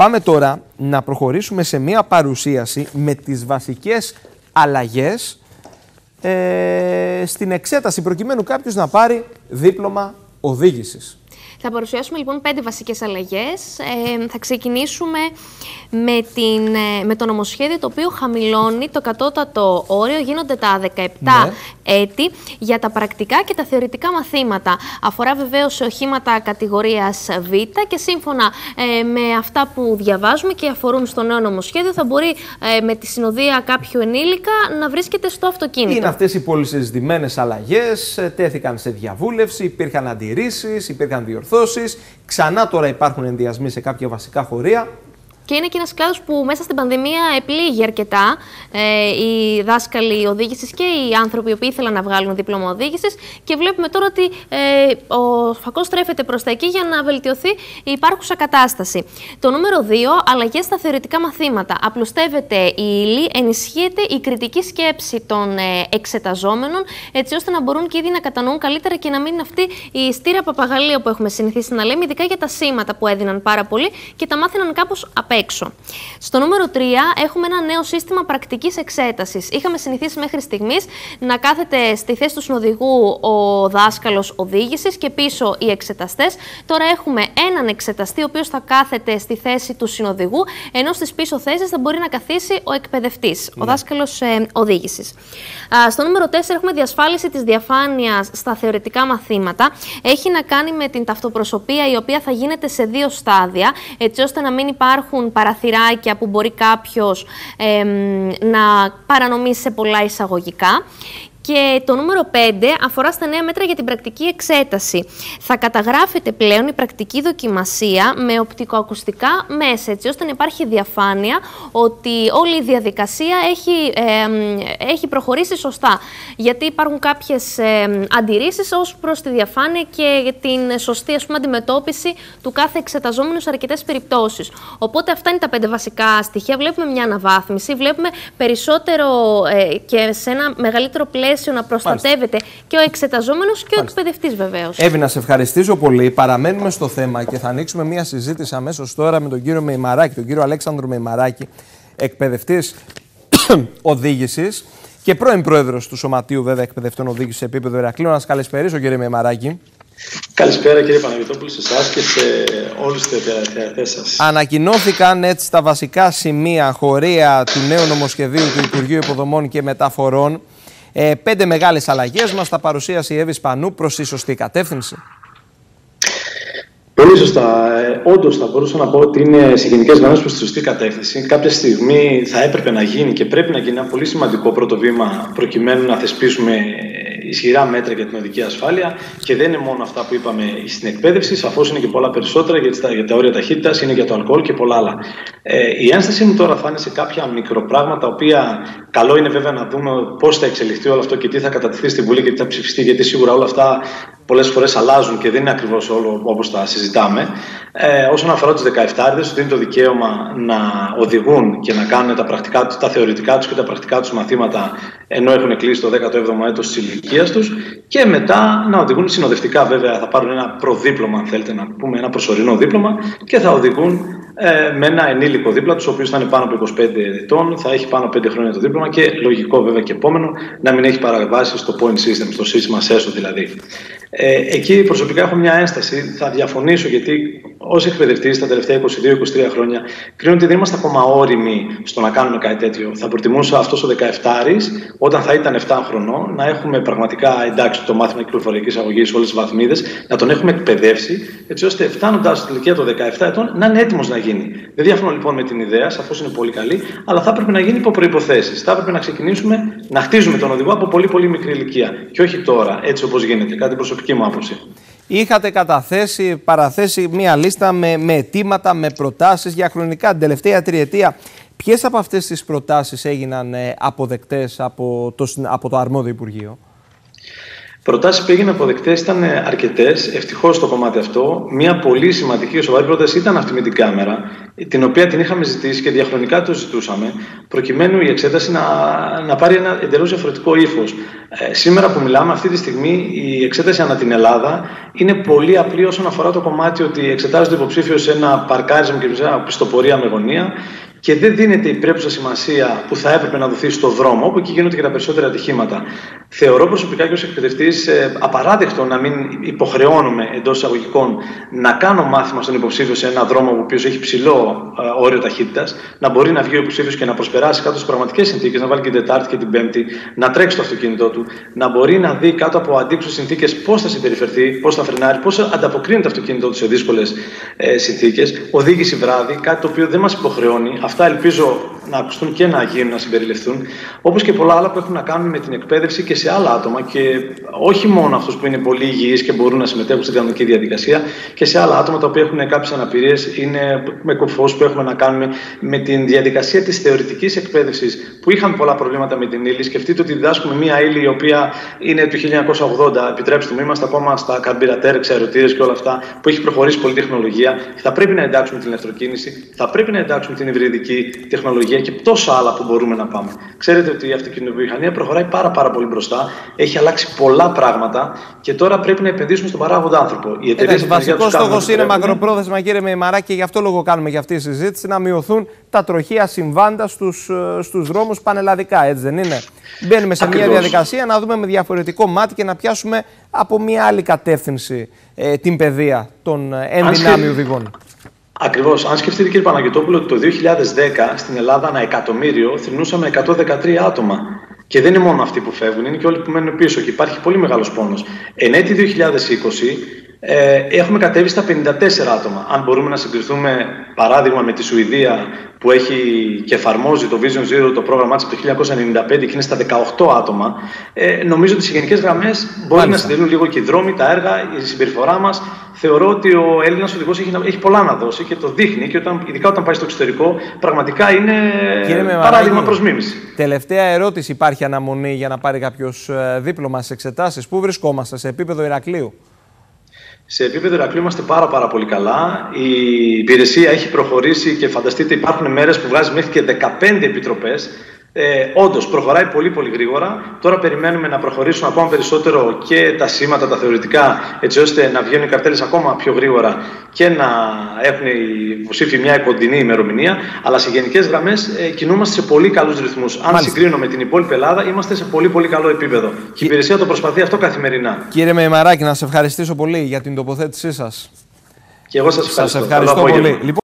Πάμε τώρα να προχωρήσουμε σε μία παρουσίαση με τις βασικές αλλαγές στην εξέταση, προκειμένου κάποιος να πάρει δίπλωμα οδήγησης. Θα παρουσιάσουμε λοιπόν 5 βασικές αλλαγές. Θα ξεκινήσουμε με το νομοσχέδιο το οποίο χαμηλώνει το κατώτατο όριο, γίνονται τα 17 έτη για τα πρακτικά και τα θεωρητικά μαθήματα. Αφορά βεβαίως σε οχήματα κατηγορίας Β και σύμφωνα με αυτά που διαβάζουμε και αφορούν στο νέο νομοσχέδιο θα μπορεί με τη συνοδεία κάποιου ενήλικα να βρίσκεται στο αυτοκίνητο. Είναι αυτές οι πολυσυζητημένες αλλαγές, τέθηκαν σε διαβούλευση, υπήρχαν αντιρρήσεις, υπήρχαν διορθώσεις. Ξανά τώρα υπάρχουν ενδιασμοί σε κάποια βασικά χωρία. Και είναι και ένας κλάδος που μέσα στην πανδημία επλήγει αρκετά. Οι δάσκαλοι οδήγησης και οι άνθρωποι οι οποίοι ήθελαν να βγάλουν δίπλωμα οδήγησης. Και βλέπουμε τώρα ότι ο φακός στρέφεται προς τα εκεί για να βελτιωθεί η υπάρχουσα κατάσταση. Το νούμερο 2, αλλαγές στα θεωρητικά μαθήματα. Απλουστεύεται η ύλη, ενισχύεται η κριτική σκέψη των εξεταζόμενων, έτσι ώστε να μπορούν και ήδη να κατανοούν καλύτερα και να μην είναι αυτή η στήρα παπαγαλία που έχουμε συνηθίσει να λέμε, ειδικά για τα σήματα που έδιναν πάρα πολύ και τα μάθαιναν κάπως απ' έξω. Στο νούμερο 3 έχουμε ένα νέο σύστημα πρακτικής εξέτασης. Είχαμε συνηθίσει μέχρι στιγμής να κάθεται στη θέση του συνοδηγού ο δάσκαλος οδήγησης και πίσω οι εξεταστές. Τώρα έχουμε έναν εξεταστή ο οποίος θα κάθεται στη θέση του συνοδηγού, ενώ στις πίσω θέσεις θα μπορεί να καθίσει ο εκπαιδευτής, ο δάσκαλος οδήγησης. Στο νούμερο 4 έχουμε διασφάλιση της διαφάνειας στα θεωρητικά μαθήματα. Έχει να κάνει με την ταυτοπροσωπία η οποία θα γίνεται σε 2 στάδια, έτσι ώστε να μην υπάρχουν παραθυράκια που μπορεί κάποιος να παρανομήσει σε πολλά εισαγωγικά. Και το νούμερο 5 αφορά στα νέα μέτρα για την πρακτική εξέταση. Θα καταγράφεται πλέον η πρακτική δοκιμασία με οπτικοακουστικά μέσα, έτσι ώστε να υπάρχει διαφάνεια ότι όλη η διαδικασία έχει προχωρήσει σωστά. Γιατί υπάρχουν κάποιες αντιρρήσεις ως προς τη διαφάνεια και την σωστή αντιμετώπιση του κάθε εξεταζόμενου σε αρκετές περιπτώσεις. Οπότε αυτά είναι τα 5 βασικά στοιχεία. Βλέπουμε μια αναβάθμιση, βλέπουμε περισσότερο και σε ένα μεγαλύτερο πλαίσιο να προστατεύεται και ο εξεταζόμενος και ο εκπαιδευτής βεβαίως. Εύη, να σε ευχαριστήσω πολύ. Παραμένουμε στο θέμα και θα ανοίξουμε μια συζήτηση αμέσως τώρα με τον κύριο Μεϊμαράκη, τον κύριο Αλέξανδρο Μεϊμαράκη, εκπαιδευτής οδήγησης και πρώην πρόεδρος του Σωματείου βέβαια εκπαιδευτών οδήγησης σε επίπεδο Ηρακλείου. Να σας καλησπερίσω, κύριε Μεϊμαράκη. Καλησπέρα κύριε Παναγιωτόπουλο, σε εσάς και σε όλους τους θεατές σας. Ανακοινώθηκαν έτσι τα βασικά σημεία χωρία του νέου νομοσχεδίου του Υπουργείου Υποδομών και Μεταφορών. 5 μεγάλες αλλαγές μας τα παρουσίασε η Εύη Σπανού προς τη σωστή κατεύθυνση. Πολύ σωστά. Όντως θα μπορούσα να πω ότι είναι σε γενικές γραμμές προς τη σωστή κατεύθυνση. Κάποια στιγμή θα έπρεπε να γίνει και πρέπει να γίνει ένα πολύ σημαντικό πρώτο βήμα προκειμένου να θεσπίσουμε ισχυρά μέτρα για την οδική ασφάλεια. Και δεν είναι μόνο αυτά που είπαμε στην εκπαίδευση, σαφώς είναι και πολλά περισσότερα για τα όρια ταχύτητας, είναι για το αλκοόλ και πολλά άλλα. Η ένσταση μου τώρα θα είναι σε κάποια μικροπράγματα, τα οποία καλό είναι βέβαια να δούμε πώς θα εξελιχθεί όλο αυτό και τι θα κατατεθεί στη Βουλή και τι θα ψηφιστεί, γιατί σίγουρα όλα αυτά πολλές φορές αλλάζουν και δεν είναι ακριβώς όλο όπως τα συζητάμε. Όσον αφορά τους 17άριδες, του δίνει το δικαίωμα να οδηγούν και να κάνουν τα θεωρητικά τους και τα πρακτικά τους μαθήματα ενώ έχουν κλείσει το 17ο έτος της ηλικίας τους και μετά να οδηγούν συνοδευτικά. Βέβαια θα πάρουν ένα προδίπλωμα, αν θέλετε να πούμε, ένα προσωρινό δίπλωμα και θα οδηγούν με ένα ενήλικο δίπλα τους, ο οποίος θα είναι πάνω από 25 ετών, θα έχει πάνω από 5 χρόνια το δίπλωμα και λογικό βέβαια και επόμενο να μην έχει παραβάσει στο point system, στο σύστημα ΣΕΣΟ δηλαδή. Εκεί προσωπικά έχω μια ένσταση, θα διαφωνήσω γιατί ως εκπαιδευτής τα τελευταία 22-23 χρόνια κρίνω ότι δεν είμαστε ακόμα όριμοι στο να κάνουμε κάτι τέτοιο. Θα προτιμούσα αυτός ο 17άρης, όταν θα ήταν 7 χρονών, να έχουμε πραγματικά εντάξει το μάθημα κυκλοφοριακής αγωγής, όλες τις βαθμίδες, να τον έχουμε εκπαιδεύσει, έτσι ώστε φτάνοντας στην ηλικία των 17 ετών να είναι έτοιμος να γίνει. Δεν διαφωνώ λοιπόν με την ιδέα, σαφώς είναι πολύ καλή, αλλά θα έπρεπε να γίνει υπό προϋποθέσεις. Θα έπρεπε να ξεκινήσουμε να χτίζουμε τον οδηγό από πολύ πολύ μικρή ηλικία. Και όχι τώρα, έτσι όπως γίνεται, κάτι προσωπική μου άποψη. Είχατε παραθέσει μία λίστα με αιτήματα, με προτάσεις για χρονικά την τελευταία τριετία. Ποιες από αυτές τις προτάσεις έγιναν αποδεκτές από το αρμόδιο Υπουργείο? Προτάσεις που έγιναν αποδεκτές ήταν αρκετές. Ευτυχώς στο κομμάτι αυτό. Μια πολύ σημαντική και σοβαρή πρόταση ήταν αυτή με την κάμερα, την οποία την είχαμε ζητήσει και διαχρονικά το ζητούσαμε, προκειμένου η εξέταση να πάρει ένα εντελώς διαφορετικό ύφος. Σήμερα που μιλάμε, αυτή τη στιγμή, η εξέταση ανά την Ελλάδα είναι πολύ απλή όσον αφορά το κομμάτι ότι εξετάζεται υποψήφιο σε ένα παρκάρισμα και σε μια πιστοπορία με γωνία. Και δεν δίνεται η πρέπουσα σημασία που θα έπρεπε να δοθεί στο δρόμο, όπου εκεί γίνονται και τα περισσότερα ατυχήματα. Θεωρώ προσωπικά και ως εκπαιδευτής απαράδεκτο να μην υποχρεώνουμε εντός εισαγωγικών να κάνω μάθημα στον υποψήφιο σε ένα δρόμο ο οποίος έχει ψηλό όριο ταχύτητας, να μπορεί να βγει ο υποψήφιος και να προσπεράσει κάτω στις πραγματικές συνθήκες, να βάλει και την Τετάρτη και την Πέμπτη, να τρέξει το αυτοκίνητό του, να μπορεί να δει κάτω από αντίξωες συνθήκες πώς θα συμπεριφερθεί, πώς θα φρενάρει, πώς ανταποκρίνεται το αυτοκίνητό του σε δύσκολες συνθήκες. Οδήγηση βράδυ, κάτι το οποίο δεν μας υποχρεώνει. Αυτά ελπίζω να ακουστούν και να γίνουν, να συμπεριληφθούν, όπως και πολλά άλλα που έχουν να κάνουν με την εκπαίδευση και σε άλλα άτομα, και όχι μόνο αυτούς που είναι πολύ υγιείς και μπορούν να συμμετέχουν στην κανονική διαδικασία, και σε άλλα άτομα τα οποία έχουν κάποιες αναπηρίες, είναι με κοφούς που έχουμε να κάνουμε με την διαδικασία της θεωρητικής εκπαίδευσης, που είχαμε πολλά προβλήματα με την ύλη. Σκεφτείτε ότι διδάσκουμε μία ύλη η οποία είναι του 1980, επιτρέψτε μου, είμαστε ακόμα στα καρμπυρατέρ, εξαερωτήρες και όλα αυτά, που έχει προχωρήσει πολύ τεχνολογία. Θα πρέπει να εντάξουμε την ηλεκτροκίνηση, θα πρέπει να εντάξουμε την υβριδική τεχνολογία και τόσα άλλα που μπορούμε να πάμε. Ξέρετε ότι η αυτοκινητοβιομηχανία προχωράει πάρα πολύ μπροστά, έχει αλλάξει πολλά πράγματα και τώρα πρέπει να επενδύσουμε στον παράγοντα άνθρωπο. Βασικό στόχος είναι μακροπρόθεσμα, κύριε Μεϊμαράκη, και γι' αυτό λόγο κάνουμε για αυτή τη συζήτηση, να μειωθούν τα τροχαία συμβάντα στους δρόμους πανελλαδικά, έτσι δεν είναι? Μπαίνουμε σε μια διαδικασία να δούμε με διαφορετικό μάτι και να πιάσουμε από μια άλλη κατεύθυνση την παιδεία των ενδυνάμει οδηγών. Ακριβώς. Αν σκεφτείτε, κύριε Παναγιωτόπουλο, ότι το 2010 στην Ελλάδα ανά εκατομμύριο θρηνούσαμε 113 άτομα. Και δεν είναι μόνο αυτοί που φεύγουν, είναι και όλοι που μένουν πίσω. Και υπάρχει πολύ μεγάλος πόνος. Εν έτη 2020 έχουμε κατέβει στα 54 άτομα. Αν μπορούμε να συγκριθούμε, παράδειγμα, με τη Σουηδία, που έχει και εφαρμόζει το Vision Zero, το πρόγραμμά της από το 1995 και είναι στα 18 άτομα, νομίζω ότι σε γενικές γραμμές μπορεί να συντελούν λίγο και οι δρόμοι, τα έργα, η συμπεριφορά μας. Θεωρώ ότι ο Έλληνας οδηγός έχει πολλά να δώσει και το δείχνει, και ειδικά όταν πάει στο εξωτερικό, πραγματικά είναι παράδειγμα προς μίμηση. Τελευταία ερώτηση: υπάρχει αναμονή για να πάρει κάποιος δίπλωμα στις εξετάσεις? Πού βρισκόμαστε σε επίπεδο Ηρακλείου? Σε επίπεδο Ηρακλείου είμαστε πάρα πολύ καλά. Η υπηρεσία έχει προχωρήσει και φανταστείτε, υπάρχουν μέρες που βγάζει μέχρι και 15 επιτροπές. Όντως προχωράει πολύ γρήγορα. Τώρα περιμένουμε να προχωρήσουν ακόμα περισσότερο και τα σήματα, τα θεωρητικά, έτσι ώστε να βγαίνουν οι καρτέλες ακόμα πιο γρήγορα και να έχουν οι υποψήφοι μια κοντινή ημερομηνία. Αλλά σε γενικές γραμμές κινούμαστε σε πολύ καλούς ρυθμούς. Αν συγκρίνω με την υπόλοιπη Ελλάδα, είμαστε σε πολύ καλό επίπεδο. Και η υπηρεσία το προσπαθεί αυτό καθημερινά. Κύριε Μεϊμαράκη, να σας ευχαριστήσω πολύ για την τοποθέτησή σας. Και εγώ σας ευχαριστώ. Σας ευχαριστώ πολύ.